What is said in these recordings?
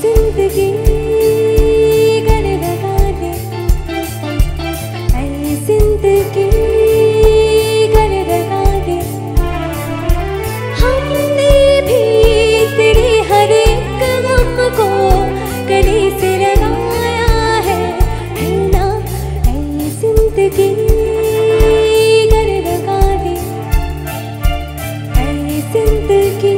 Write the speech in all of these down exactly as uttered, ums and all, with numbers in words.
जिंदगी कर लगा दे, ऐ जिंदगी कर लगा दे। हमने भी तेरे हर एक गम को गले से लगाया है, है ना? ऐ जिंदगी कर लगा दे, ऐ जिंदगी।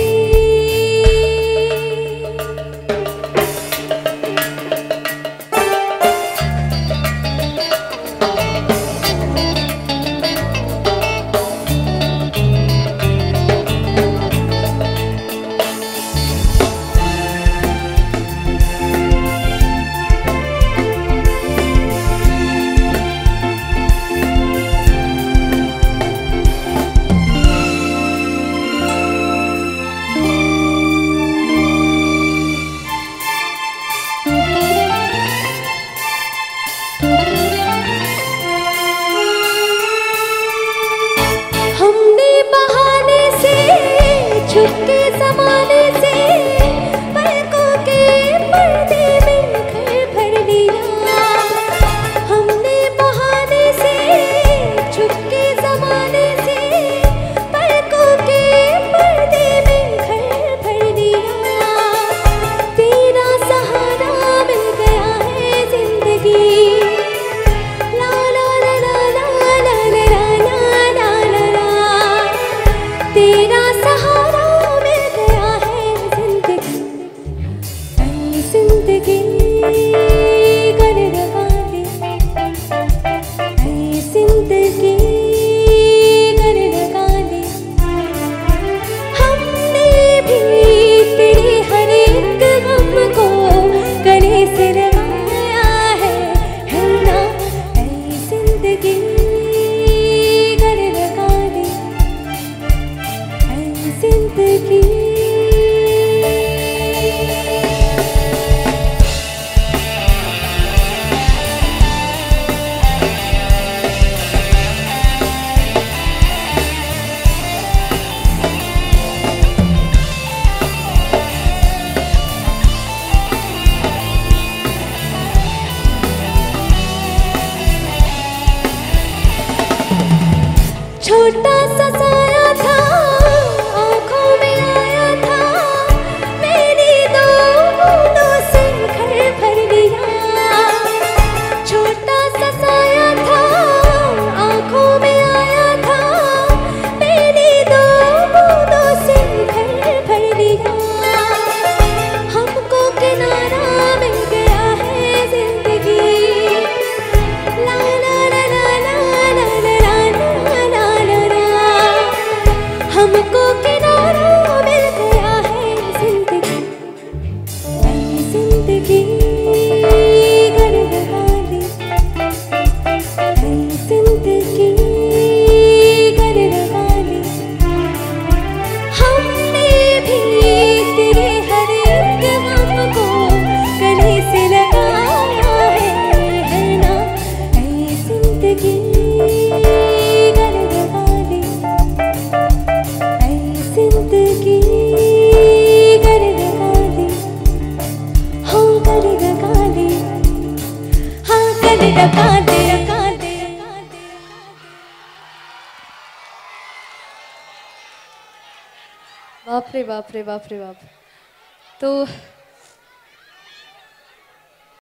हमने बहाने से छुपके ज़माने से पलकों के पर्दे में घर भर लिया। हमने बहाने से छुपके ज़माने से पलकों के पर्दे में घर भर लिया। तेरा सहारा मिल गया है जिंदगी, ला ला ला ला ला ला ला ला ला। तेरा सहारा मिल गया है जिंदगी, ऐ जिंदगी कर लगा दे, ऐ जिंदगी कर लगा दे। हमने भी तेरे हर एक गम को गले से लगाया है, है ना? ऐ जिंदगी कर लगा दे, ऐ जिंदगी। छोटा सा साया था, आँखों में आया था, मेरी दो बूंदों से घर भर लिया। छोटा सा साया था, आँखों में आया था, मेरी दो बूंदों से घर भर लिया। हमको किनारा मिल गया है जिंदगी, ला ला ला ला ला ला ला ला। हमको किनारा मिल गया है जिंदगी, ऐ जिंदगी कर लगा दे, ऐ जिंदगी कर लगा दे। हमने भी तेरे हर एक गम को गले से लगाया है, है ना? ऐ जिंदगी कर लगा दे, ऐ जिंदगी कर लगा दे, हाँ कर लगा दे, हाँ कर लगा दे, लगा दे। बाप रे बाप रे बाप रे बाप। तो